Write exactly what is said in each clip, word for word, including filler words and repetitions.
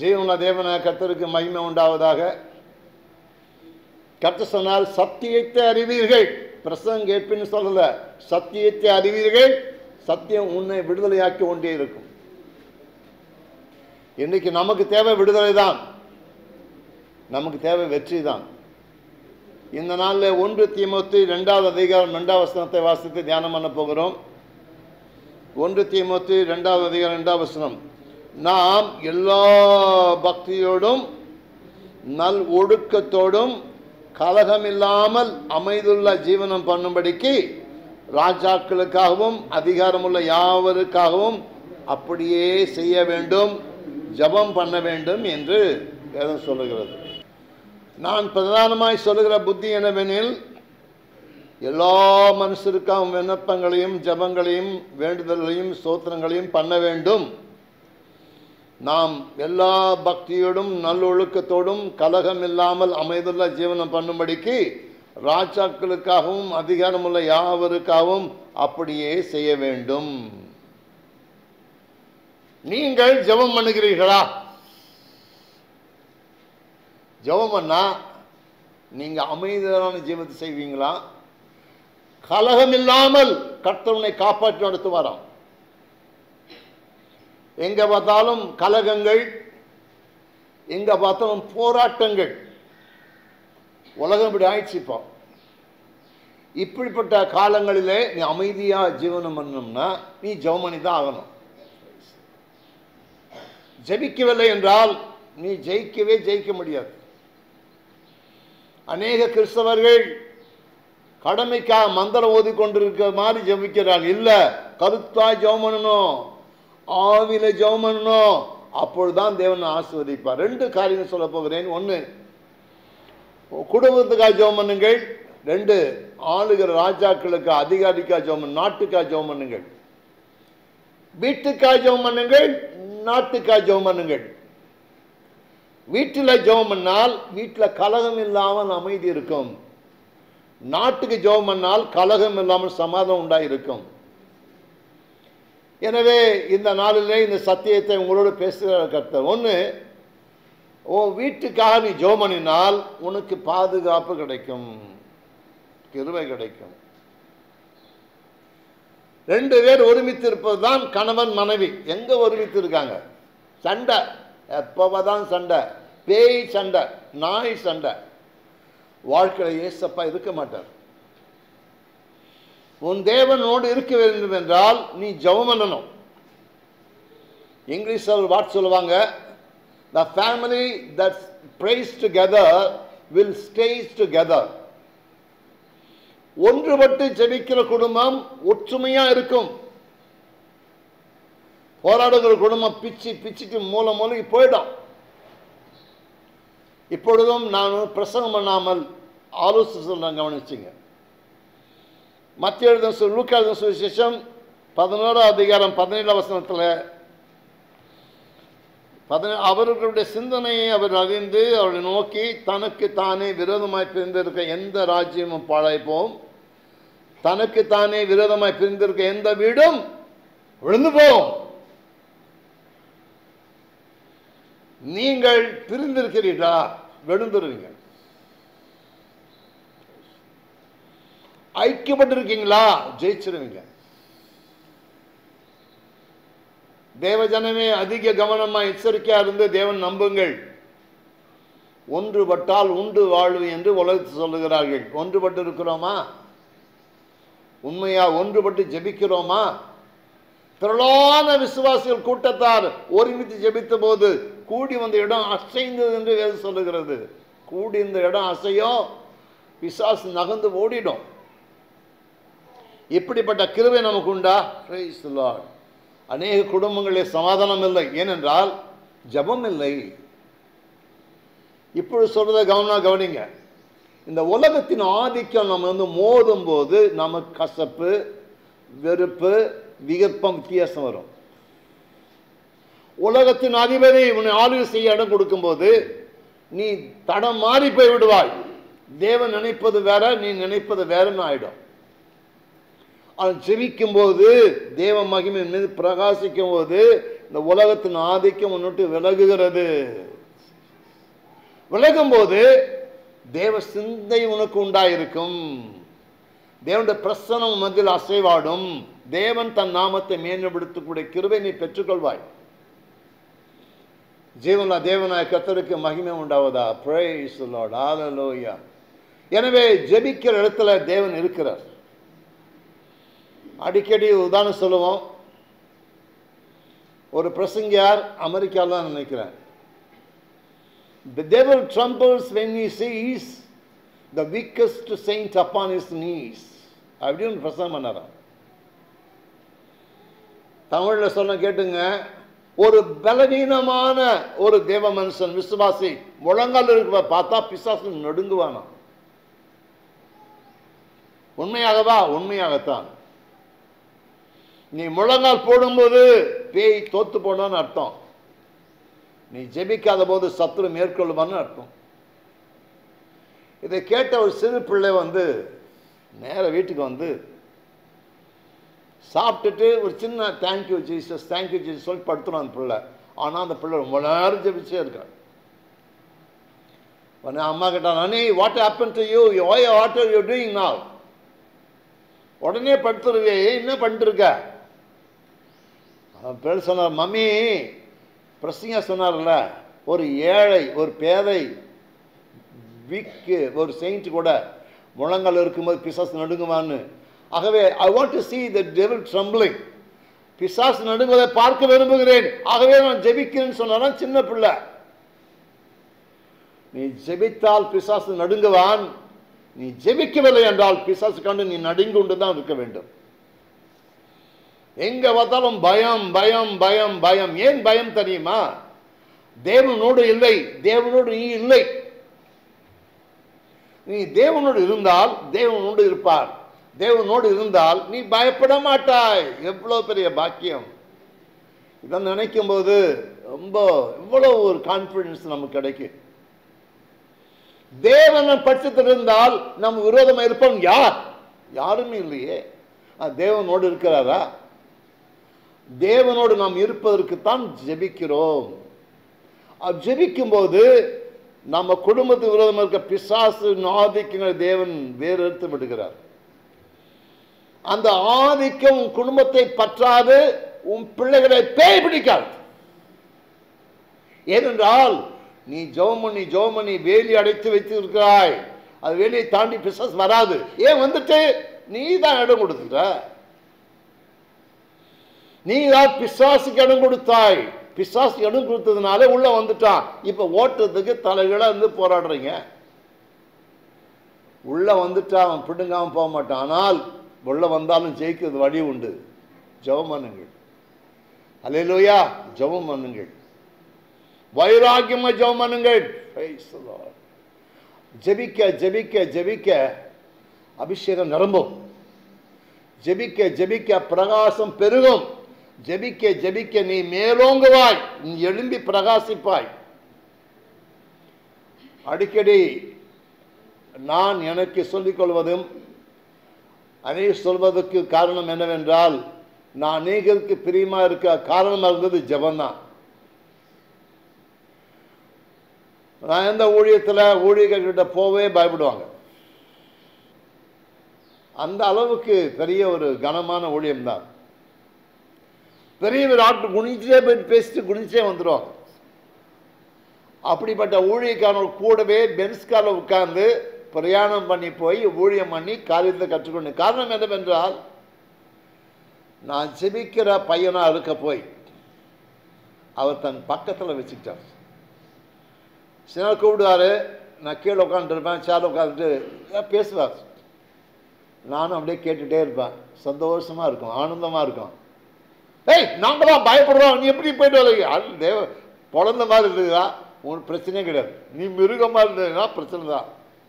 ஜீவனுள்ள தேவன கர்த்தருக்கு மகிமை உண்டாவதாக. கர்த்தர் சொன்னால் சத்தியத்தை அறிவீர்கள். பிரசங்கம் கேட்பின்னு சொல்லல, சத்தியத்தை அறிவீர்கள், சத்தியம் உன்னை விடுதலையாக்கி கொண்டே இருக்கும். இன்னைக்கு நமக்கு தேவை விடுதலை தான், நமக்கு தேவை வெற்றி தான். இந்த நாளில் ஒன்று தீமோத்தி இரண்டாவது அதிகாரம் இரண்டாவது வசனத்தை வாசித்து தியானம் பண்ண போகிறோம். ஒன்று தீமோத்தி இரண்டாவது அதிகாரம் இரண்டாவது வசனம். நாம் எல்லா பக்தியோடும் நல் ஒடுக்கத்தோடும் கலகமில்லாமல் அமைதுள்ள ஜீவனம் பண்ணும்படிக்கு ராஜாக்களுக்காகவும் அதிகாரமுள்ள யாவருக்காகவும் அப்படியே செய்ய வேண்டும், ஜபம் பண்ண வேண்டும் என்று வேதம் சொல்லுகிறது. நான் பிரதானமாய் சொல்லுகிற புத்தி என்னவெனில், எல்லா மனுஷருக்காகவும் விண்ணப்பங்களையும் ஜபங்களையும் வேண்டுதல்களையும் ஸ்தோத்திரங்களையும் பண்ண வேண்டும். நாம் எல்லா பக்தியோடும் நல்லொழுக்கத்தோடும் கலகம் இல்லாமல் அமைதுள்ள ஜீவனம் பண்ணும்படிக்கு ராஜாக்களுக்காகவும் அதிகாரமுள்ள யாவருக்காகவும் அப்படியே செய்ய வேண்டும். நீங்கள் ஜெபம் பண்ணுகிறீர்களா? ஜெபம் பண்ணா நீங்க அமைதியான ஜீவனத்தை செய்வீங்களா? கலகம் இல்லாமல் கர்த்தரை காப்பாற்றி நடத்துவாராம். எங்க பார்த்தாலும் கலகங்கள், எங்க பார்த்தாலும் போராட்டங்கள். உலகம் இப்படி ஆயிடுச்சுப்பா. இப்படிப்பட்ட காலங்களிலே நீ அமைதியா ஜீவனம் பண்ணணும்னா நீ ஜெபம் பண்ணி தான் ஆகணும். ஜெபிக்கவில்லை என்றால் நீ ஜெயிக்கவே ஜெயிக்க முடியாது. அநேக கிறிஸ்தவர்கள் கடமைக்காக மந்திரம் ஓதி கொண்டிருக்கிற மாதிரி ஜெபிக்கிறாங்க. இல்ல, கருத்தா ஜெபம் பண்ணணும், ஆவில ஜெபம் பண்ணணும், அப்பொழுதுதான் தேவன் ஆசீர்வதிப்பார். ரெண்டு காரியம் சொல்ல போகிறேன். ஒன்று, குடும்பத்துக்காக ஜெபம் பண்ணுங்கள். ரெண்டு, ஆளுகிற ராஜாக்களுக்கு அதிகாரிக்காக ஜெபம் பண்ணு, நாட்டுக்காக ஜெபம் பண்ணுங்கள். வீட்டுக்காக ஜெபம் பண்ணுங்கள், நாட்டுக்காக ஜெபம் பண்ணுங்கள். வீட்டில் ஜெபம் பண்ணால் வீட்டில் கலகம் இல்லாமல் அமைதி இருக்கும். நாட்டுக்கு ஜெபம் பண்ணால் கலகம் இல்லாமல் சமாதானம் உண்டாயிருக்கும். எனவே இந்த நாளிலே இந்த சத்தியத்தை உங்களோடு பேசுகிற கர்த்தர். ஒன்று, ஓ வீட்டுக்காக நீ ஜெபம் பண்ணினால் உனக்கு பாதுகாப்பு கிடைக்கும், கிருபை கிடைக்கும். ரெண்டு பேர் ஒருமித்து இருப்பது தான் கணவன் மனைவி. எங்க ஒருமித்து இருக்காங்க? சண்டை, எப்பதான் சண்டை, பேய் சண்டை, நாய் சண்டை. வாழ்க்கையில் ஏசப்பா இருக்க மாட்டார். உன் தேவனோடு இருக்க வேண்டும் என்றால் நீ ஜெபம் பண்ணணும். இங்கிலீஷில் வாட் சொல்லுவாங்க, the family that prays together will stay together. ஒன்றுபட்டு ஜெபிக்கிற குடும்பம் ஒற்றுமையா இருக்கும். போராடுகிற குடும்பம் பிச்சு பிச்சுக்கு மூல மூலைக்கு போயிடும். இப்பொழுதும் நான் பிரசங்கம் பண்ணாமல் ஆலோசனை சொல்றேன், கவனிச்சுங்க. மத்திய எழுதின லூக்கா எழுதின சுவிசேஷம் பதினோராம் அதிகாரம் பதினேழாம் வசனத்தில் பதினே அவர்களுடைய சிந்தனையை அவர் அறிந்து அவர்களை நோக்கி, தனக்கு தானே விரோதமாய் பிரிந்திருக்க எந்த ராஜ்யமும் பாழாய்ப்போம், தனக்கு தானே விரோதமாய் பிரிந்திருக்க எந்த வீடும் விழுந்து போகும். நீங்கள் பிரிந்திருக்கிறீர்களா? விழுந்துருவீங்க. ஐக்கியப்பட்டிருக்கீங்களா? ஜெயிச்சிருவீங்க. தேவஜனமே அதிக கவனமா எச்சரிக்கையா இருந்து தேவன் நம்புங்கள். ஒன்றுபட்டால் உண்டு வாழ்வு என்று உலகத்து சொல்லுகிறார்கள். ஒன்றுபட்டு இருக்கிறோமா? உண்மையா ஒன்றுபட்டு ஜெபிக்கிறோமா? திரளான விசுவாசிகள் கூட்டத்தார் ஒருமித்து ஜெபித்த போது கூடி வந்த இடம் அசைந்தது என்று வேதம் சொல்லுகிறது. கூடி இந்த இடம் அசையும், பிசாசு நகர்ந்து ஓடிடும். இப்படிப்பட்ட கிருபை நமக்கு உண்டா? Praise the Lord. அநேக குடும்பங்களில் சமாதானம் இல்லை, ஏனென்றால் ஜெபம் இல்லை. இப்பொழுது சொல்றதை கவனா கவனிங்க. இந்த உலகத்தின் ஆதிக்கம் நம்ம வந்து மோதும் போது நமக்கு கசப்பு, வெறுப்பு, விகற்பம், வித்தியாசம் வரும். உலகத்தின் அதிபதி உன்னை ஆளுகை செய்ய இடம் கொடுக்கும் போது நீ தடம் மாறி போய் விடுவாய். தேவன் நினைப்பது வேற, நீ நினைப்பது வேறன்னு ஆயிடும். அவன் ஜெபிக்கும் போது, தேவ மகிமை மீது பிரகாசிக்கும் போது இந்த உலகத்தின் ஆதிக்கம் முன்னிட்டு விலகுகிறது. விலகும் போது தேவ சிந்தை உனக்கு உண்டாயிருக்கும். தேவனுடைய பிரசன்னம் மத்தியில் அசைவாடும். தேவன் தன் நாமத்தை மேன்மைப்படுத்தக்கூடிய கிருபை நீ பெற்றுக்கொள்வாய். ஜீவனா தேவனாய கர்த்தருக்கு மகிமை உண்டாவதா. Price the Lord. ஹல்லேலூயா. எனவே ஜெபிக்கிற இடத்துல தேவன் இருக்கிறார். அடிக்கடி உதாரணம் சொல்லுவோம். ஒரு பிரசங்கியார் அமெரிக்காவில் தான் நினைக்கிறேன். The devil trembles when he sees the weakest saint upon his knees. அப்படின்னு பிரசங்கம் பண்ணாராம். தமிழில் சொன்ன கேட்டுங்க. ஒரு பலவீனமான ஒரு தேவ மனுஷன் விசுவாசி முழங்கால் இருக்கிற பார்த்தா பிசாசு நடுங்குவானா. உண்மையாகவா? உண்மையாகத்தான். நீ முழங்கால் போடும்போது பேய் தோத்து போனான்னு அர்த்தம். நீ ஜெபிக்காத போது சத்துரு மேற்கொள்ளுவான்னு அர்த்தம். இதை கேட்ட ஒரு சிறு பிள்ளை வந்து நேர வீட்டுக்கு வந்து சாப்பிட்டுட்டு ஒரு சின்ன தேங்க்யூ ஜீசஸ் தேங்க்யூ ஜீசஸ் சொல்லி படுத்துடும் அந்த பிள்ளை. ஆனால் அந்த பிள்ளை ரொம்ப நேரம் ஜெபிச்சே இருக்கா. அம்மா கேட்டா, நானே what happen to you, why what are you doing now? உடனே படுத்துருவே, என்ன பண்ணிட்டு இருக்க? அவன் பிள்ளை சொன்னார், மம்மி பிரசங்க சொன்னார்ல, ஒரு ஏழை ஒரு பேதை வீக்கு ஒரு செயின்ட் கூட முழங்கால் இருக்கும்போது பிசாசு நடுங்குவான்னு. ஆகவே I want to see the devil trembling. பிசாசு நடுங்குவதை பார்க்க விரும்புகிறேன். ஆகவே நான் ஜெபிக்கிறேன்னு சொன்னான் சின்ன பிள்ளை. நீ ஜெபித்தால் பிசாசு நடுங்குவான். நீ ஜெபிக்கவில்லை என்றால் பிசாசு கண்டு நீ நடுங்குண்டு தான் இருக்க வேண்டும். எங்க பார்த்தாலும் பயம் பயம் பயம் பயம். ஏன் பயம் தெரியுமா? தேவனோடு இல்லை, தேவனோடு நீ இல்லை. நீ தேவனோடு இருந்தால் தேவனோடு இருப்பார். தேவனோடு இருந்தால் நீ பயப்பட மாட்டாய். எவ்வளவு பெரிய பாக்கியம்! இதை நினைக்கும் போது ரொம்ப இவ்வளவு ஒரு கான்பிடன்ஸ் நமக்கு கிடைக்கும். தேவனை பட்சத்தில் இருந்தால் நம்ம விரோதமாக இருப்போம் யார்? யாருமே இல்லையே. தேவனோடு இருக்கிறாரா? தேவனோடு நாம் இருப்பதற்குத்தான் ஜெபிக்கிறோம். ஜெபிக்கும் போது நம்ம குடும்பத்துக்கு விரோதமாக இருக்க பிசாசு ஆதிக்கங்களை தேவன் வேறு எடுத்து விடுகிறார். அந்த ஆதிக்கம் உன் குடும்பத்தை பற்றாது, உன் பிள்ளைகளை பேய் பிடிக்காது. ஏனென்றால் நீ ஜெபமணி ஜெபமணி வேலி அடைத்து வைத்திருக்கிறாய். அது வேலியை தாண்டி பிசாசு வராது. ஏன் வந்துட்டு நீ தான் இடம் கொடுத்துட்ட. நீ தான் பிசாசுக்கு இடம் கொடுத்தாய். பிசாசு இடம் கொடுத்ததுனால உள்ள வந்துட்டான். இப்ப ஓட்டுறதுக்கு தலைகளா இருந்து போராடுறீங்க. உள்ள வந்துட்டா அவன் பிடுங்காம போக மாட்டான். ஆனால் உள்ள வந்தாலும் ஜெயிக்கிறது வழி உண்டு. ஜெபம் பண்ணுங்கள். அல்லேலூயா. ஜெபம் பண்ணுங்கள். வைராக்கியமா ஜெபம் பண்ணுங்கள். ஜெபிக்க ஜெபிக்க ஜெபிக்க அபிஷேகம் நிரம்பும். ஜெபிக்க ஜெபிக்க பிரகாசம் பெருகும். ஜெபிக்க ஜெபிக்க நீ மேலோங்குவாய். நீ எழும்பி பிரகாசிப்பாய். அடிக்கடி நான் எனக்கு சொல்லிக் கொள்வதும் அநேக சொல்வதற்கு காரணம் என்னவென்றால், நான் அநேகருக்கு பிரியமா இருக்க காரணமாக இருந்தது ஜெபம்தான். நான் எந்த ஊழியத்தில் ஊழியர்கிட்ட போவே பயப்படுவாங்க. அந்த அளவுக்கு பெரிய ஒரு கனமான ஊழியம்தான். பெரிய ஒரு ஆட்டு குனிச்சே போயிட்டு பேசிட்டு குனிச்சே வந்துடுவாங்க. அப்படிப்பட்ட ஊழியக்காரர்கள் கூடவே பென்ஸ்காரில் உட்கார்ந்து பிரயாணம் பண்ணி போய் ஊழியம் பண்ணி காரியத்தை கற்றுக்கொண்டு. காரணம் என்னவென்றால், நான் ஜெபிக்கிற பையனா இருக்க போய் அவர் தன் பக்கத்தில் வச்சுக்கிட்டார். சிலர் கூப்பிடுவாரு, நான் கீழே உட்காந்துருப்பேன், சேர் உட்காந்துட்டு பேசுவார். நானும் அப்படியே கேட்டுகிட்டே இருப்பேன். சந்தோஷமா இருக்கும், ஆனந்தமா இருக்கும். ஏய் நாங்கள் தான் பயப்படுறோம், நீ எப்படி போயிட்டு வரீங்க? அது தேவ குழந்த மாதிரி இருக்குதா? உங்களுக்கு பிரச்சனையே கிடையாது. நீ மிருகமாக இருந்ததுன்னா பிரச்சனை தான்.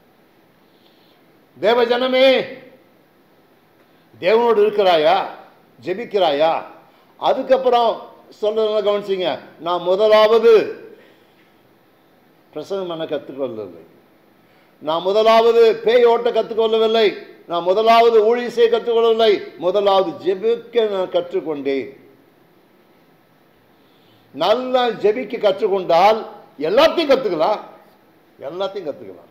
தேவ ஜனமே, தேவனோடு இருக்கிறாயா? ஜெபிக்கிறாயா? அதுக்கப்புறம் சொல்றத கவனிச்சிங்க. நான் முதலாவது பிரசங்கம் பண்ண கற்றுக்கொள்ளவில்லை. நான் முதலாவது பேய் ஓட்ட கற்றுக்கொள்ளவில்லை. நான் முதலாவது ஊழியம் செய்ய கற்றுக்கொள்ளவில்லை. முதலாவது ஜெபிக்க நான் கற்றுக்கொண்டேன். நல்லா ஜெபிக்க கற்றுக்கொண்டால் எல்லாத்தையும் கத்துக்கலாம், எல்லாத்தையும் கத்துக்கலாம்.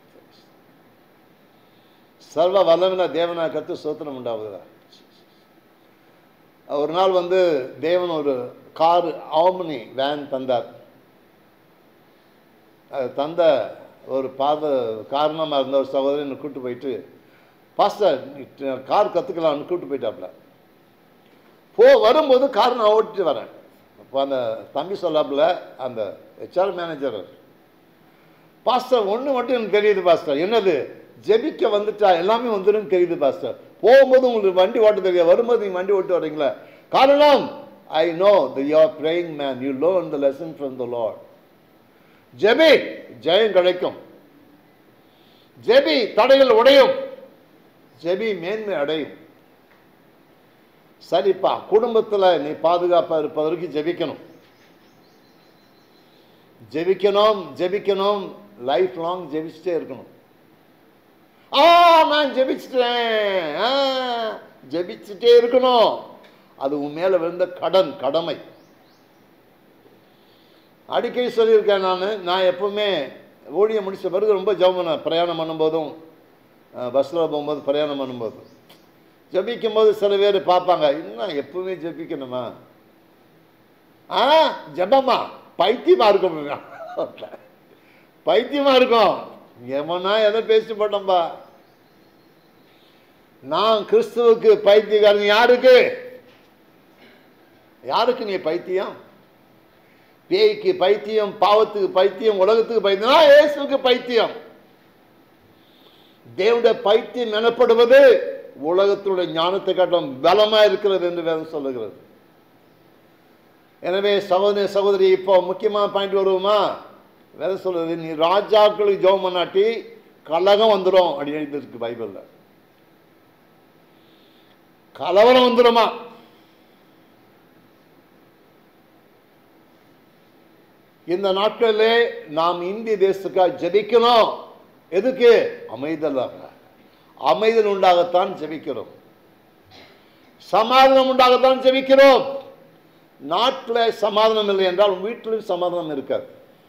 சர்வ வல்லமையுள்ள தேவனா கத்து சோத்திரம் உண்டாவதா. ஒரு நாள் வந்து தேவன் ஒரு கார் ஆம்னி வேன் தந்தார். அது தந்த ஒரு பாத காரணமாக இருந்த ஒரு சகோதரனை கூப்பிட்டு போயிட்டு, பாஸ்டர் கார் கற்றுக்கலாம்னு கூப்பிட்டு போயிட்டாப்புல. போ வரும்போது கார் நான் ஓட்டிட்டு வரேன். அப்போ அந்த தம்பி சொல்லாப்புல அந்த ஹெச்ஆர் மேனேஜர், பாஸ்டர் ஒன்று மட்டும் எனக்கு தெரியுது பாஸ்டர், என்னது ஜெபிக்க வந்துட்டா எல்லாமே வந்துடும் தெரியுது பாஸ்டர். போகும்போது உங்களுக்கு வண்டி ஓட்ட தெரியாது, வரும்போது நீங்கள் வண்டி ஓட்டு வரீங்களா? காரணம், I know that you are praying man, you learn the lesson from the Lord. ஜெபி, ஜெயம் கிடைக்கும். ஜெபி, தடைகள் உடையும். ஜெபி, மேன்மை அடையும். சரிப்பா, குடும்பத்தில் நீ பாதுகாப்பாக இருப்பதற்கு ஜெபிக்கணும், ஜெபிக்கணும் ஜெபிக்கணும் லைஃப் லாங் ஜெபிச்சுட்டே இருக்கணும். ஆ நான் ஜெபிச்சிட்டேன், ஜெபிச்சுட்டே இருக்கணும். அது உன் மேல விழுந்த கடன், கடமை. அடிக்கடி சொல்லியிருக்கேன் நான். நான் எப்பவுமே ஊழியம் முடிச்ச பிறகு ரொம்ப ஜெபம் பண்ண, பிரயாணம் பண்ணும்போதும் பஸ்ஸில் போகும்போது பிரயாணம் பண்ணும்போதும் ஜெபிக்கும் போது சில பேர் பார்ப்பாங்க, இன்னும் எப்பவுமே ஜெபிக்கணுமா? ஆ ஜெபமா பைத்தியமா இருக்கும், பைத்தியமா இருக்கும். எவனா எதை பேசி போட்டோம்பா. நான் கிறிஸ்துவுக்கு பைத்தியக்காரன். யாருக்கு யாருக்கு நீ பைத்தியம்? பேய்க்கு பைத்தியம், பாவத்துக்கு பைத்தியம், உலகத்துக்கு பைத்தியம், இயேசுவுக்கு பைத்தியம். தேவனுடைய பைத்தியம் எனப்படுவது உலகத்தினுடைய ஞானத்தை காட்டும் பலமா இருக்கிறது என்று வேதம் சொல்லுகிறது. எனவே சகோதரி சகோதரி, இப்போ முக்கியமான பாயிண்ட் வருவோமா? வேதம் சொல்றது, நீ ராஜாக்களுக்கு ஜெபம் பண்ணாட்டி கலகம் வந்துடும் அப்படி எழுதிருக்கு பைபிள்ல. கலவரம் வந்துடுமா? இந்த நாட்களிலே நாம் இந்திய தேசத்துக்காக ஜெபிக்கணும். எதுக்கு? அமைதலாக, அமைதல் உண்டாகத்தான் ஜெபிக்கிறோம், சமாதானம் உண்டாகத்தான் ஜெபிக்கிறோம். நாட்டில் சமாதானம் இல்லை என்றால் வீட்டிலும் சமாதானம் இருக்காது.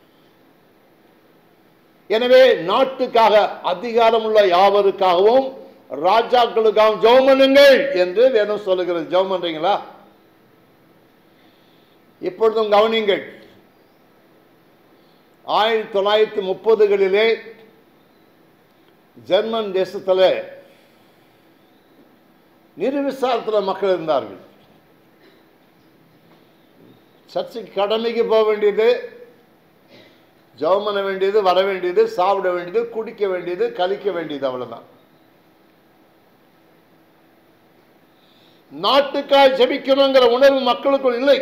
எனவே நாட்டுக்காக, அதிகாரம் உள்ள யாவருக்காகவும் ராஜாக்களுக்காகவும் ஜெபம் பண்ணுங்கள் என்று வேதம் சொல்லுகிறது. ஜெபம் பண்றீங்களா? இப்பொழுதும் கவனிங்கள். ஆயிரத்தி தொள்ளாயிரத்தி முப்பதுகளிலே ஜெர்மன் தேசத்தில் நிர்விசாரத்தில் மக்கள் இருந்தார்கள். சர்ச்சைக்கு கடமைக்கு போக வேண்டியது, ஜெபம் பண்ண வேண்டியது, வர வேண்டியது, சாப்பிட வேண்டியது, குடிக்க வேண்டியது, கழிக்க வேண்டியது, அவ்வளவுதான். நாட்டுக்காக ஜெபிக்கணுங்கிற உணர்வு மக்களுக்குள் இல்லை.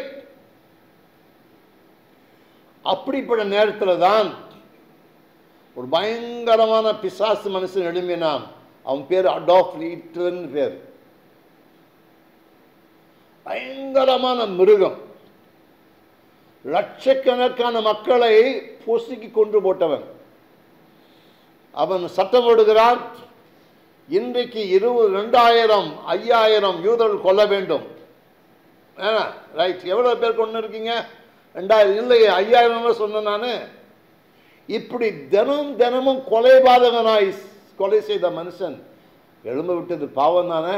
அப்படிப்பட்ட நேரத்தில் தான் ஒரு பயங்கரமான பிசாசு மனுஷன் எழும்பினான். அவன் பேர் அடால்ஃப் ஹிட்லர் பேர். பயங்கரமான மிருகம், லட்சக்கணக்கான மக்களை பொசுக்கி கொண்டு போட்டவன். அவன் சட்டம் போடுகிறான், இன்றைக்கு இருபது ரெண்டாயிரம் ஐயாயிரம் யூதர்கள் கொல்ல வேண்டும். ரைட், எவ்வளவு பேர் கொண்டு இருக்கீங்க? ரெண்டாயிரம் இல்லையே, ஐயாயிரம் சொன்ன நான். இப்படி தினம் தினமும் கொலைபாதகனாய் கொலை செய்த மனுஷன் எழும்ப விட்டது பாவம் தானே.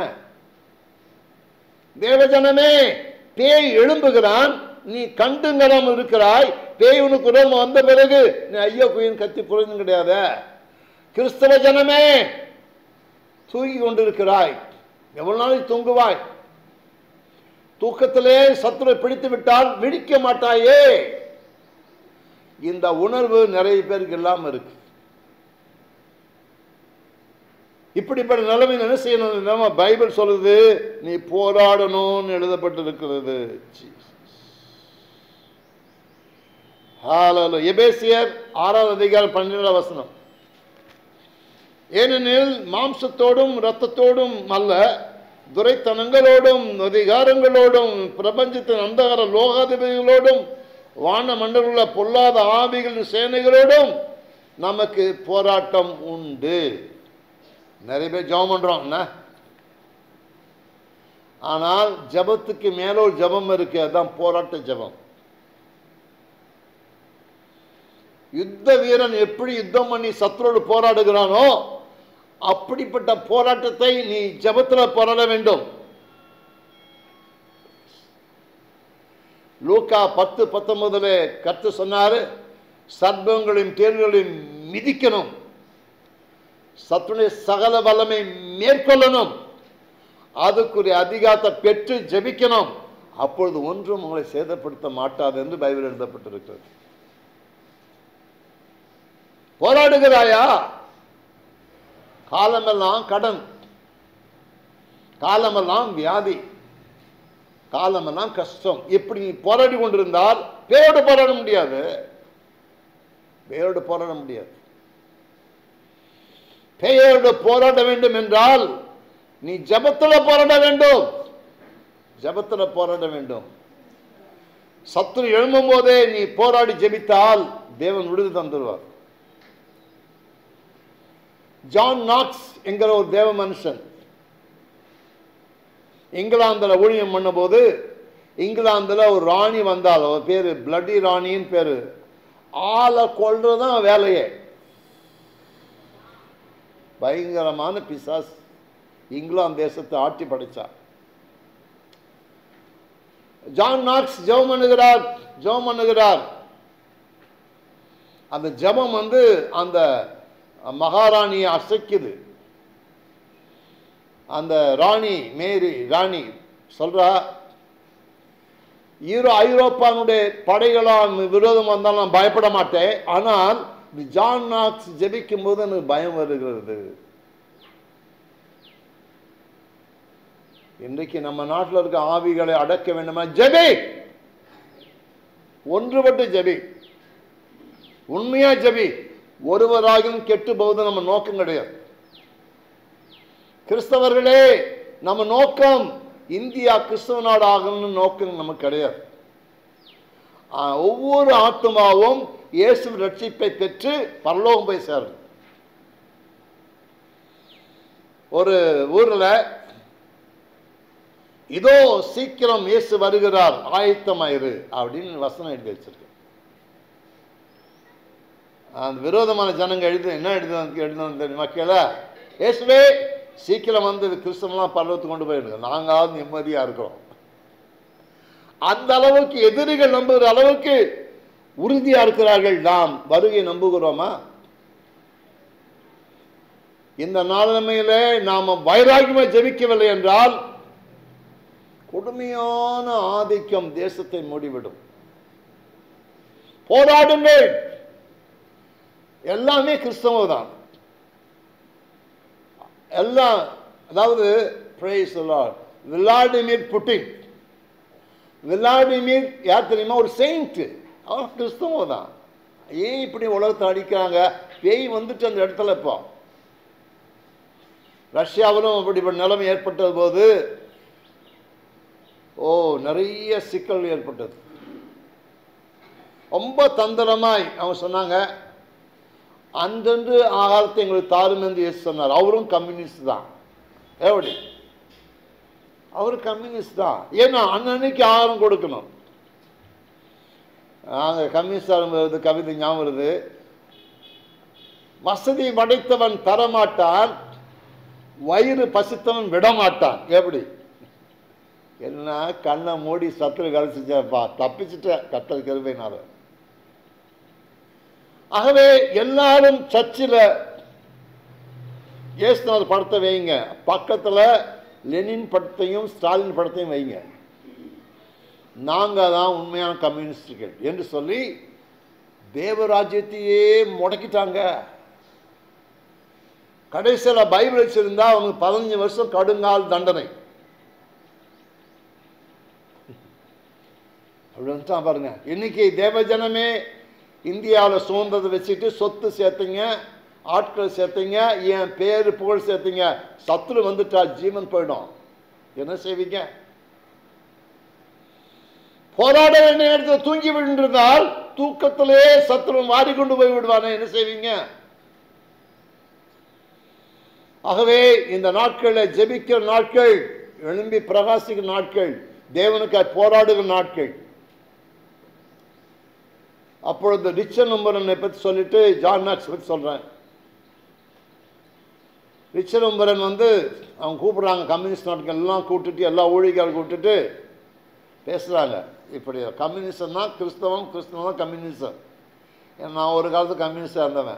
தேவஜனமே, பேய் எழும்புகிறான், நீ கண்டுங்கரம் இருக்கிறாய். பேய் உனக்கு உடம்பு வந்த பிறகு நீ ஐயோ குயின் கத்தி புரிந்து கிடையாது. கிறிஸ்தவ ஜனமே, தூங்கி கொண்டிருக்கிறாய். எவ்வளவு நாளைக்கு தூங்குவாய்? தூக்கத்திலே சத்துரை பிடித்து விட்டால் விழிக்க மாட்டாயே. இந்த உணர்வு நிறைய பேருக்கு இல்லாம இருக்கு. இப்படிப்பட்ட நிலைமை என்ன செய்யணும்? பைபிள் சொல்லுது, நீ போராடணும்னு எழுதப்பட்டிருக்கிறது. எபேசியர் ஆறாவது அதிகாரம் பன்னிரெண்டாம் வசனம். ஏனெனில் மாம்சத்தோடும் இரத்தத்தோடும் அல்ல, துரைத்தனங்களோடும் அதிகாரங்களோடும் பிரபஞ்சத்தின் அந்தகார லோகாதிபதிகளோடும் வான மண்டல பொல்லாத ஆவிகளின் சேனைகளோடும் நமக்கு போராட்டம் உண்டு. நிறைய பேர் ஜெபம் பண்றோம், ஆனால் ஜபத்துக்கு மேல ஒரு ஜபம் இருக்கு, அதுதான் போராட்ட ஜபம். யுத்த வீரன் எப்படி யுத்தம் பண்ணி சத்துரோடு போராடுகிறானோ அப்படிப்பட்ட போராட்டத்தை நீ ஜெபத்தில் போராட வேண்டும். லூக்கா பத்து பத்தொன்பதுல கர்த்தர் சொன்னாரு, சர்ப்பங்களையும் தேள்களையும் மிதிக்கணும், சத்துருடைய சகல வல்லமை மேற்கொள்ளணும், அதுக்குரிய அதிகாரத்தை பெற்று ஜெபிக்கணும், அப்பொழுது ஒன்றும் உங்களை சேதப்படுத்த மாட்டாது என்று பைபிள் எழுதப்பட்டிருக்கிறது. போராடுகிறாயா? காலமெல்லாம் கடன், காலமெல்லாம் வியாதி, காலமெல்லாம் கஷ்டம், இப்படி நீ போராடி கொண்டிருந்தால் பேரோடு போராட முடியாது. பேரோடு போராட முடியாது. பேயோடு போராட வேண்டும் என்றால் நீ ஜெபத்தில் போராட வேண்டும். ஜெபத்தில் போராட வேண்டும். சத்துரு எழும்பும் போதே நீ போராடி ஜெபித்தால் தேவன் விடுதலை தந்துடுவார். ஜான் நாக்ஸ் என்கிற ஒரு தேவ மனுஷன் இங்கிலாந்தில் ஊழியம் பண்ண போது, இங்கிலாந்தில் ஒரு ராணி வந்தால், அவர் பேரு பிளட்டி ராணின்னு பேரு, ஆளை கொல்றதுதான் வேலையே. பயங்கரமான பிசாஸ் இங்கிலாந்து தேசத்தை ஆட்டி படைச்சார். ஜான் நாக்ஸ் ஜெபம் பண்ணுகிறார், ஜெபம் பண்ணுகிறார். அந்த ஜெபம் வந்து அந்த மகாராணியை அசைக்குது. அந்த ராணி மேரி ராணி சொல்றா, ஈரோ ஐரோப்பானுடைய படைகளால் விரோதம் வந்தால் நான் பயப்பட மாட்டேன், ஆனால் ஜான் நாக்ஸ் ஜெபிக்கும் போது எனக்கு பயம் வருகிறது. இன்றைக்கு நம்ம நாட்டில் இருக்க ஆவிகளை அடக்க வேண்டுமா? ஜெபி, ஒன்றுபட்டு ஜெபி, உண்மையா ஜெபி. ஒருவராகவும் கெட்டு போவது நம்ம நோக்கம் கிடையாது. கிறிஸ்தவர்களே, நம்ம நோக்கம் இந்தியா கிறிஸ்தவ நாடு ஆகணும்னு நோக்கம் நமக்கு கிடையாது. ஒவ்வொரு ஆத்மாவும் இயேசு ரட்சிப்பை பெற்று பரலோகம் போய் சேரும். ஒரு ஊர்ல இதோ சீக்கிரம் இயேசு வருகிறார், ஆயத்தமாயிரு அப்படின்னு வசனம் எழுதி வச்சிருக்க. அந்த விரோதமான ஜனங்க எழுதி என்ன எழுதி எழுதினு தெரியுமா? கேள, இயேசுவே சீக்கிரம் வந்து கிறிஸ்தவெல்லாம் பரலோகத்துக்கு கொண்டு போயிடுங்க, நாங்காவது நிம்மதியா இருக்கிறோம். அந்த அளவுக்கு எதிரிகள் நம்புகிற அளவுக்கு உறுதியா இருக்கிறார்கள். நாம் வருகை நம்புகிறோமா? இந்த நாளமையில நாம வைராகியமா ஜெபிக்கவில்லை என்றால் கொடுமையான ஆதிக்கம் தேசத்தை மூடிவிடும். போராடுங்கள். எல்லாமே கிறிஸ்தவம் தான். எல்லாம், அதாவது praise the Lord, Vladimir Putin, Vladimir யார் தெரியுமா? ஒரு செயின்ட். அவன் கிறிஸ்தவம் தான். ஏன் இப்படி உலகத்தை அடிக்கிறாங்க? பேய் வந்துட்டு அந்த இடத்துல. இப்போ ரஷ்யாவிலும் அப்படிப்பட்ட நிலைமை ஏற்பட்டது போது ஓ நிறைய சிக்கல் ஏற்பட்டது. ரொம்ப தந்திரமாய் அவங்க சொன்னாங்க, அன்றன்று ஆகாரத்தை எங்களுக்கு தாரும் என்று இயேசு சொன்னார். அவரும் கம்யூனிஸ்ட் தான். எப்படி? அவரு கம்யூனிஸ்ட் தான். ஏன்னா அன்னன்னைக்கு ஆகாரம் கொடுக்கணும். நாங்கள் கம்யூனிஸ்ட் வருது, கவிதை ஞாபகம் வருது, வசதி படைத்தவன் தரமாட்டான், வயிறு பசித்தவன் விடமாட்டான். எப்படி? என்ன கண்ணை மூடி சத்துரு கழிச்சுப்பா, தப்பிச்சுட்ட கத்தல் கருவைனால. ஆகவே எல்லாரும் சர்ச்சில் இயேசுநாதர் படத்தை வைங்க, பக்கத்தில் லெனின் படத்தையும் ஸ்டாலின் படத்தையும் வைங்க. நாங்கள் தான் உண்மையான கம்யூனிஸ்டுகள் என்று சொல்லி தேவராஜ்யத்தையே முடக்கிட்டாங்க. கடைசியில் பைபிள் வச்சிருந்தா அவனுக்கு பதினஞ்சு வருஷம் கடுங்கால் தண்டனை. அப்படின்ட்டான் பாருங்க. இன்னைக்கு தேவஜனமே இந்தியாவில் சுதந்திரத்தை வச்சுட்டு சொத்து சேர்த்தீங்க, ஆட்கள் சேர்த்தீங்க, என் பேரு புகழ் சேர்த்தீங்க, சத்துரு வந்துட்டா ஜீவன் போயிடும். என்ன செய்வீங்க? போராட வேண்டிய நேரத்தில் தூங்கி விழுந்திருந்தால் தூக்கத்திலே சத்துரு மாறிக்கொண்டு போய் விடுவானே, என்ன செய்வீங்க? ஆகவே இந்த நாட்களில் ஜெபிக்கிற நாட்கள், எழும்பி பிரகாசிக்கிற நாட்கள், தேவனுக்காய் போராடுகிற நாட்கள். அப்பொழுது ரிச்சர்ட் உம்பரனை பற்றி சொல்லிட்டு ஜான் நாக்ஸ் பற்றி சொல்கிறேன். ரிச்சர்ட் உம்பரன் வந்து அவங்க கூப்பிட்றாங்க, கம்யூனிஸ்ட் நாட்டுக்கு எல்லாம் கூப்பிட்டுட்டு எல்லா ஊழியர்கள் கூப்பிட்டுட்டு பேசுகிறாங்க. இப்படி கம்யூனிசம் தான் கிறிஸ்தவம், கிறிஸ்தவம் தான் கம்யூனிசம். நான் ஒரு காலத்து கம்யூனிஸ்டாக இருந்தவன்.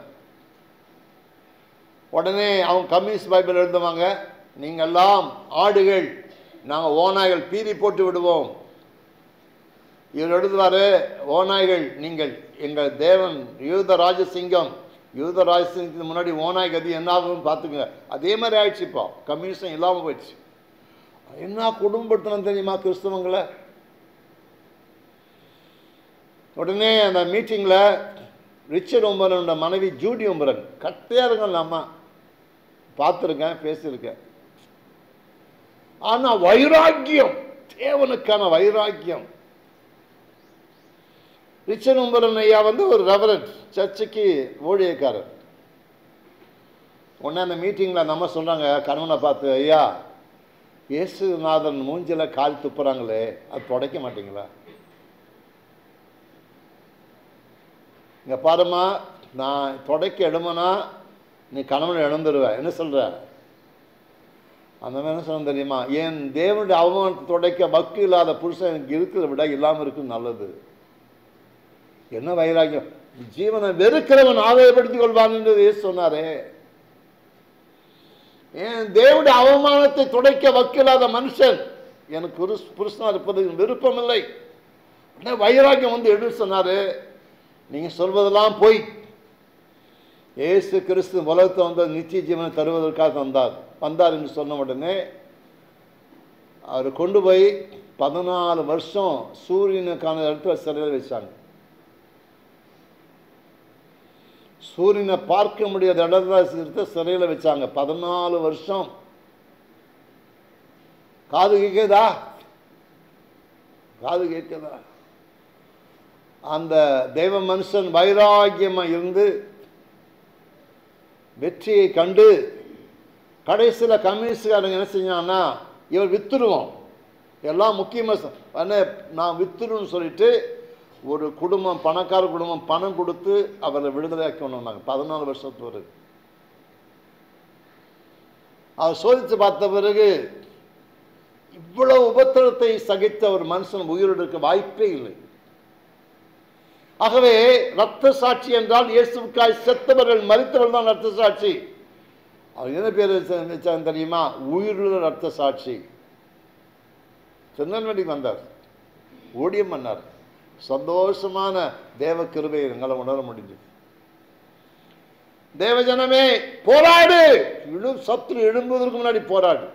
உடனே அவங்க கம்யூனிஸ்ட் பைபிள் எழுதுவாங்க, நீங்கள் எல்லாம் ஆடுகள், நாங்கள் ஓநாய்கள், பீதி போட்டு விடுவோம். இவர் எழுதுவார், ஓநாய்கள் நீங்கள், எங்கள் தேவன் யூத ராஜசிங்கம், யூத ராஜசிங்கத்துக்கு முன்னாடி ஓநாய் கதி என்ன ஆகும்னு பார்த்துக்குங்க. அதே மாதிரி ஆயிடுச்சு. இப்போ கம்யூனிசம் இல்லாமல் போயிடுச்சு. என்ன குடும்பப்படுத்தணும் தெரியுமா கிறிஸ்தவங்களை? உடனே அந்த மீட்டிங்கில் ரிச்சர்ட் உம்பரனோட மனைவி ஜூடி உம்பரன், கட்டையாக இருக்கல அம்மா, பார்த்துருக்கேன், பேசியிருக்கேன். ஆனால் வைராக்கியம், தேவனுக்கான வைராக்கியம். ரிச்சர்ட் உம்பரன் ஐயா வந்து ஒரு ரெவரண்ட், சர்ச்சுக்கு ஊழியக்காரர். உடனே அந்த மீட்டிங்கில் நம்ம சொல்கிறாங்க, கணவனை பார்த்து, ஐயா இயேசுநாதன் மூஞ்சில் கால் துப்புறாங்களே, அது துடைக்க மாட்டீங்களா? இங்கே பாருமா, நான் துடைக்க எடுமனா நீ கணவனை இழந்துருவேன். என்ன சொல்கிற? அந்த மாதிரி என்ன சொல்ல தெரியுமா, என் தேவனுடைய அவமானத்தை துடைக்க பக்தி இல்லாத புருஷன் எனக்கு இருக்கிறத விட இல்லாமல் இருக்குது நல்லது. என்ன வைராக்கியம்! ஜீவனை வெறுக்கிறவன் ஆதாயப்படுத்திக் கொள்வான் என்று இயேசு சொன்னாரே. என் தேவனுடைய அவமானத்தை துடைக்க வக்கில்லாத மனுஷன் எனக்கு புருஷனா இருப்பது விருப்பம் இல்லை. வைராக்கியம் வந்து எடுத்து சொன்னாரு, நீங்க சொல்வதெல்லாம் போய், இயேசு கிறிஸ்து உலகத்தை வந்த நித்திய ஜீவனை தருவதற்காக வந்தார் வந்தார் என்று சொன்ன உடனே அவர் கொண்டு போய் பதினாலு வருஷம் சூரியனுக்கான இடத்துல சிறையில் வச்சாங்க. சூரியனை பார்க்க முடியாத இடத்துல சிறையில் வச்சாங்க பதினாலு வருஷம். காது கேட்குதா? காது கேட்குதா? அந்த தெய்வ மனுஷன் வைராக்கியமாக இருந்து வெற்றியை கண்டு கடைசியில் கம்யூனிஸ்டுக்காரங்க என்ன செஞ்சாங்கன்னா, இவர் வித்துருவோம், எல்லாம் முக்கியமாக நான் வித்துருன்னு சொல்லிட்டு ஒரு குடும்பம், பணக்கார குடும்பம் பணம் கொடுத்து அவரை விடுதலையாக்கணும். நாங்கள் பதினாலு வருஷத்து பிறகு அவர் சோதித்து பார்த்த பிறகு இவ்வளவு உபத்திரத்தை சகித்த ஒரு மனுஷன் உயிரோடு இருக்க வாய்ப்பே இல்லை. ஆகவே ரத்த சாட்சி என்றால் இயேசுவுக்காய் செத்தவர்கள், மரித்தவர்கள் தான் ரத்த சாட்சி. அவர் என்ன பேர் வச்சாங்க தெரியுமா? உயிருள்ள ரத்த சாட்சி. திருநெல்வேலிக்கு வந்தார், ஊழியம் பண்ணார். சந்தோஷமான தேவ கிருபை எங்களை உணர முடிஞ்சது. தேவஜனமே போராடு, இழு சத்துரு எழும்புவதற்கு முன்னாடி போராடு.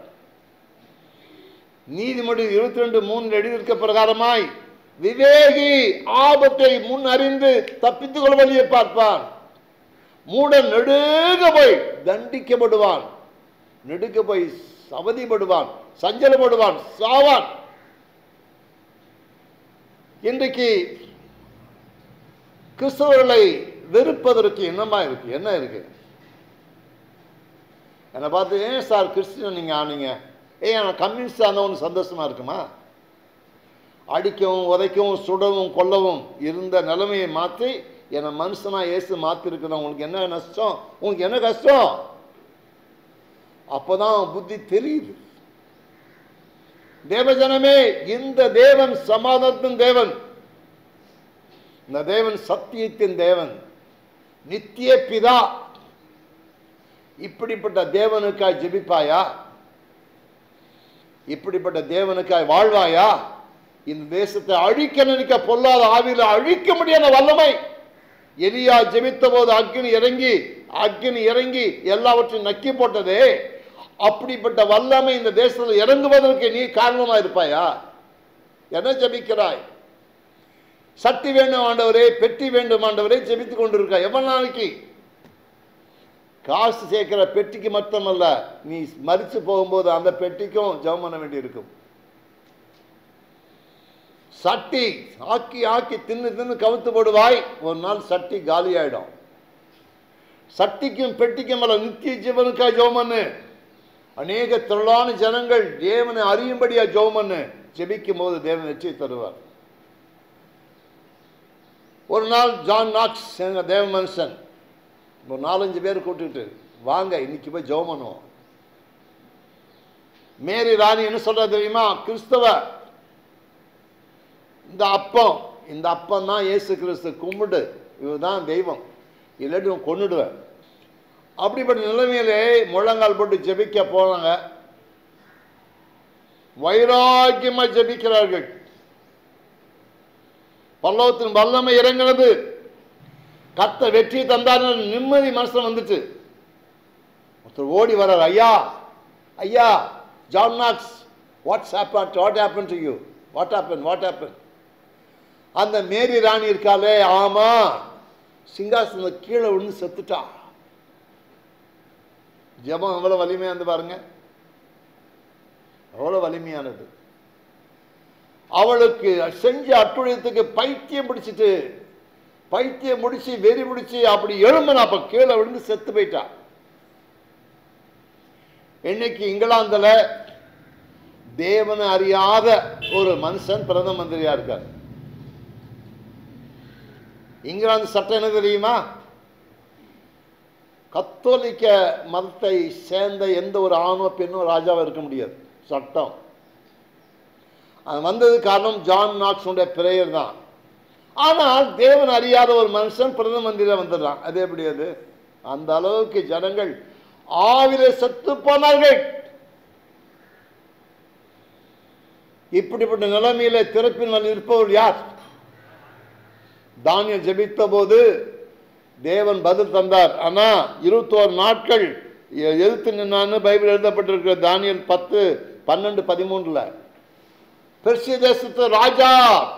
நீதிமொழி இருபத்தி ரெண்டு மூணு எழுதியிருக்க பிரகாரமாய் விவேகி ஆபத்தை முன் அறிந்து தப்பித்துக் கொள்ள வழியை பார்ப்பான். மூடன் நெடுக போய் தண்டிக்கப்படுவான், நெடுக்க போய் அவதிப்படுவான், சஞ்சலப்படுவான், சாவான். இன்றைக்கு கிறிஸ்தவர்களை வெறுப்பதற்கு என்னமா இருக்கு? என்ன இருக்கு? என்னை பார்த்து, ஏன் சார் கிறிஸ்டியன் நீங்க ஆனீங்க? ஏன் நான் கம்யூனிஸ்ட் ஆனவனு சந்தோஷமா இருக்குமா? அடிக்கவும் உதைக்கவும் சுடவும் கொல்லவும் இருந்த நிலைமையை மாற்றி என்னை மனுஷனா இயேசு மாற்றிருக்கிறேன். உங்களுக்கு என்ன நஷ்டம்? உங்களுக்கு என்ன கஷ்டம்? அப்போதான் புத்தி தெரியுது. தேவஜனமே, இந்த தேவன் சமாதானத்தின் தேவன், இந்த தேவன் சத்தியத்தின் தேவன், நித்திய பிதா. இப்படிப்பட்ட தேவனுக்காய் ஜெபிப்பாயா? இப்படிப்பட்ட தேவனுக்காய் வாழ்வாயா? இந்த தேசத்தை அழிக்க நினைக்க பொல்லாத ஆவியில அழிக்க முடியாத வல்லமை எலியா ஜெபித்த போது அக்னி இறங்கி அக்னி இறங்கி எல்லாவற்றையும் நக்கி போட்டதே, அப்படிப்பட்ட வல்லமை இந்த தேசத்தில் இறங்குவதற்கு நீ காரணமா இருப்பாயா? என்ன ஜெபிக்கிறாய்? சட்டி வேண்டும் ஆண்டவரே, பெட்டி வேண்டும் ஆண்டவரே ஜெபித்துக் கொண்டிருக்க. எவ்வளவு நாளைக்கு? காசு சேர்க்கிற பெட்டிக்கு மட்டுமல்ல, நீ மரிச்சு போகும்போது அந்த பெட்டிக்கும் ஜெபம் பண்ண வேண்டி இருக்கும். சட்டி ஆக்கி ஆக்கி தின்னு தின்னு கவுத்து போடுவாய், ஒரு நாள் சட்டி காலி ஆயிடும். சட்டிக்கும் பெட்டிக்கும் அல்ல, நித்திய ஜீவனுக்காக ஜெபம் பண்ணு. அநேக திரளான ஜனங்கள் தேவனை அறியும்படியா ஜெபம் பண்ணு. ஜெபிக்கும் போது தேவன் வெற்றி தருவார். ஒரு நாள் ஜான் நாக்ஸ் எங்கள் தேவ மனுஷன் ஒரு நாலஞ்சு பேர் கூப்பிட்டுட்டு வாங்க இன்னைக்கு போய் ஜெபம் பண்ணுவோம். மேரி ராணி என்ன சொல்ற தெரியுமா? கிறிஸ்தவ இந்த அப்பம் இந்த அப்பம் தான் இயேசு கிறிஸ்து, கும்பிடு, இதுதான் தெய்வம், இல்லாட்டி கொன்னுடுவேன். அப்படிப்பட்ட நிலைமையிலே முழங்கால் போட்டு ஜெபிக்க போனாங்க. வைராக்கியமா ஜெபிக்கிறார்கள். பல்லவத்தின் வல்லமை இறங்கினது. கத்த வெற்றி தந்தார், நிம்மதி மனசுல வந்துட்டு ஒருத்தர் ஓடி வர்றார். ஐயா ஐயா John Knox, what's happen what happen to you what happen what happen அந்த மேரி ராணி இருக்காளே, ஆமா சிங்காசன கீழே விழுந்து செத்துட்டா. ஜெபம் எவ்வளவு வலிமையானது பாருங்க, எவ்வளவு வலிமையானது. அவளுக்கு செஞ்ச அட்டுழியத்துக்கு பைத்தியம் பிடிச்சிட்டு பைத்தியம் முடிச்சு வெறி முடிச்சு அப்படி எழும்பன, அப்ப கீழே விழுந்து செத்து போயிட்டா. இன்னைக்கு இங்கிலாந்துல தேவனை அறியாத ஒரு மனுஷன் பிரதம மந்திரியா இருக்கார். இங்கிலாந்து சட்டம் என்ன தெரியுமா? கத்தோலிக்க மதத்தை சேர்ந்த எந்த ஒரு ஆணோ பெண்ணோ ராஜாவா இருக்க முடியாது சட்டம். அது வந்தது காரணம் ஜான் நாக்ஸுடைய பிரேயர் தான். ஆனால் தேவன் அறியாத ஒரு மனுஷன் பிரதம மந்திரியா வந்துடுறான். அது எப்படி? அது அந்த அளவுக்கு ஜனங்கள் ஆவிலே செத்து போனார்கள். இப்படிப்பட்ட நிலைமையில திறப்பின் வழி இருப்பவர் யார்? தானியேல் ஜெபித்த போது தேவன் பதில் தந்தார். ஆனா இருபத்தோரு நாட்கள் எதிர்த்து நின்னான்னு பைபிள் எழுதப்பட்டிருக்கிற தானியேல் பத்து பன்னெண்டு பதிமூன்றுல பெர்சிய தேசத்து ராஜா,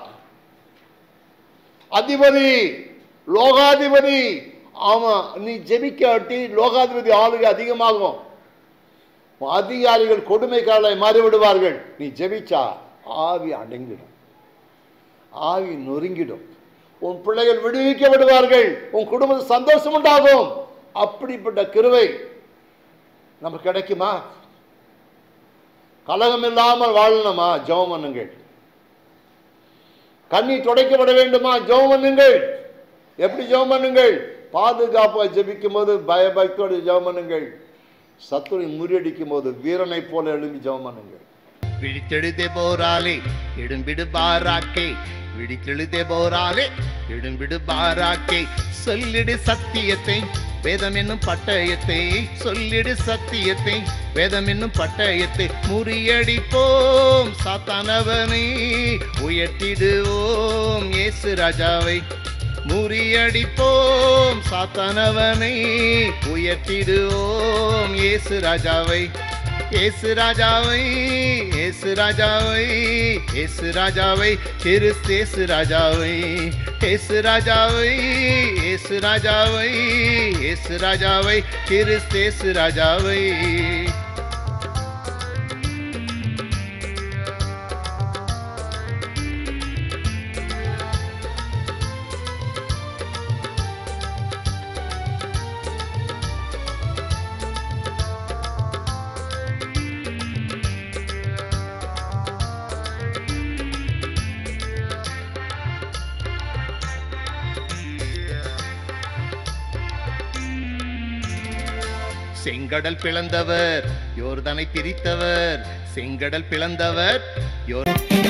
அதிபதி, லோகாதிபதி, ஆமா நீ ஜெபிக்காட்டி லோகாதிபதி ஆளுகை அதிகமாகும், அதிகாரிகள் கொடுமைக்காரலை மாறிவிடுவார்கள். நீ ஜெபிச்சா ஆவி அடங்கிடும், ஆவி நொறுங்கிடும், உன் பிள்ளைகள் விடுவிக்க விடுவார்கள், உன் குடும்பம் சந்தோஷம் உண்டாகும். அப்படிப்பட்ட கிருபை நமக்கு கிடைக்குமா? கலகம் இல்லாமல் வாழணுமா? ஜெபம் பண்ணுங்கள். கண்ணீர் துடைக்கப்பட வேண்டுமா? ஜெபம் பண்ணுங்கள். எப்படி ஜெபம் பண்ணுங்கள்? பாதுகாப்பாக ஜெபிக்கும் போது பயபக்தியோடு ஜெபம் பண்ணுங்கள். சத்துரை முறியடிக்கும் போது வீரனை போல எழும்பி ஜெபம் பண்ணுங்கள். விழித்தெழுதே போராலே எடும்பிடு பாராக்கே, விழித்தெழுதே போராலே எடும்பிடு பாராக்கே, சொல்லிடு சத்தியத்தை வேதம் என்னும் பட்டயத்தை, சொல்லிடு சத்தியத்தை வேதம் என்னும் பட்டயத்தை, முறியடிப்போம் சாத்தானவனை உயர்த்திடுவோம் இயேசு ராஜாவை, முறியடிப்போம் சாத்தானவனை உயர்த்திடுவோம் இயேசு ராஜாவை, இயேசு ராஜாவை, இயேசு ராஜாவை, இயேசு ராஜாவை, கிறிஸ்து ராஜாவை, இயேசு ராஜாவை, இயேசு ராஜாவை, இயேசு ராஜாவை, கிறிஸ்து ராஜாவை. செங்கடல் பிளந்தவர் யோர்தானை பிரித்தவர், செங்கடல் பிளந்தவர் யோர்